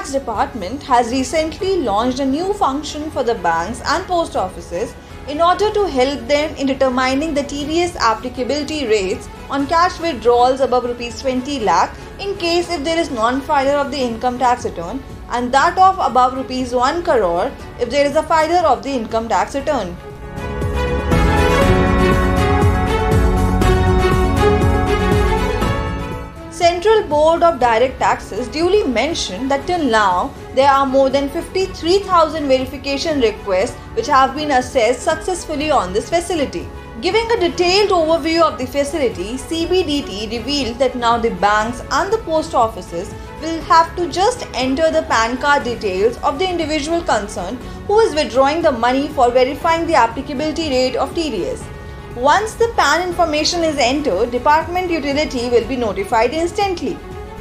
Tax Department has recently launched a new function for the banks and post offices in order to help them in determining the TDS applicability rates on cash withdrawals above Rs 20 lakh in case if there is non-filer of the income tax return, and that of above Rs 1 crore if there is a filer of the income tax return. Central Board of Direct Taxes duly mentioned that till now there are more than 53,000 verification requests which have been assessed successfully on this facility. Giving a detailed overview of the facility, CBDT revealed that now the banks and the post offices will have to just enter the PAN card details of the individual concerned who is withdrawing the money for verifying the applicability rate of TDS. Once the PAN information is entered, Department Utility will be notified instantly.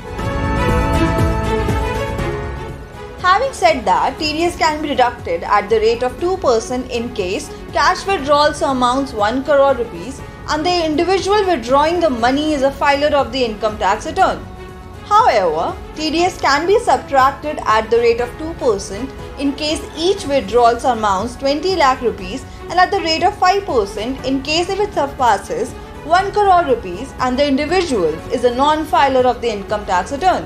Having said that, TDS can be deducted at the rate of 2% in case cash withdrawals amounts 1 crore rupees and the individual withdrawing the money is a filer of the income tax return. However, TDS can be subtracted at the rate of 2% in case each withdrawal amounts 20 lakh rupees and at the rate of 5% in case if it surpasses 1 crore rupees and the individual is a non-filer of the income tax return.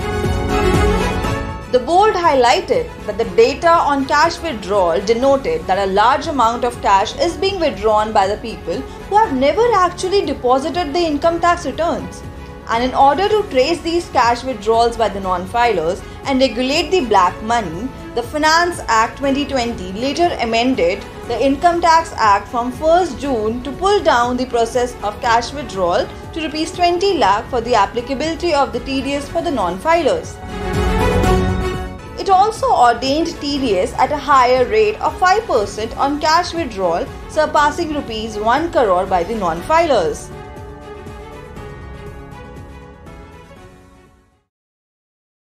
The board highlighted that the data on cash withdrawal denoted that a large amount of cash is being withdrawn by the people who have never actually deposited the income tax returns. And in order to trace these cash withdrawals by the non-filers and regulate the black money, the Finance Act 2020 later amended the Income Tax Act from 1st June to pull down the process of cash withdrawal to Rs 20 lakh for the applicability of the TDS for the non-filers. It also ordained TDS at a higher rate of 5% on cash withdrawal surpassing Rs 1 crore by the non-filers.